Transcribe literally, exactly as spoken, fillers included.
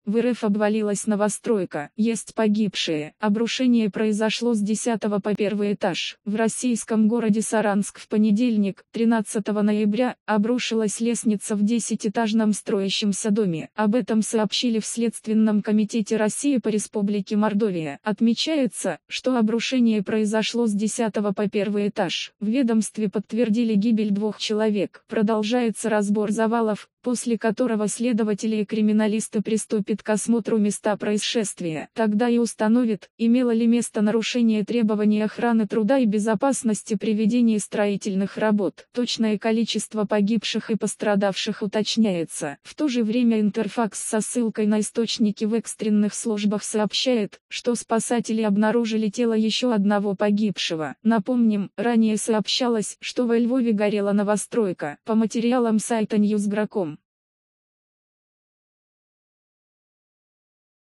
В эр эф обвалилась новостройка. Есть погибшие. Обрушение произошло с десятого по первый этаж. В российском городе Саранск в понедельник, тринадцатого ноября, обрушилась лестница в десятиэтажном строящемся доме. Об этом сообщили в Следственном комитете России по Республике Мордовия. Отмечается, что обрушение произошло с десятого по первый этаж. В ведомстве подтвердили гибель двух человек. Продолжается разбор завалов, после которого следователи и криминалисты приступят к осмотру места происшествия. Тогда и установят, имело ли место нарушение требований охраны труда и безопасности при ведении строительных работ. Точное количество погибших и пострадавших уточняется. В то же время Интерфакс со ссылкой на источники в экстренных службах сообщает, что спасатели обнаружили тело еще одного погибшего. Напомним, ранее сообщалось, что во Львове горела новостройка. По материалам сайта Ньюсграком.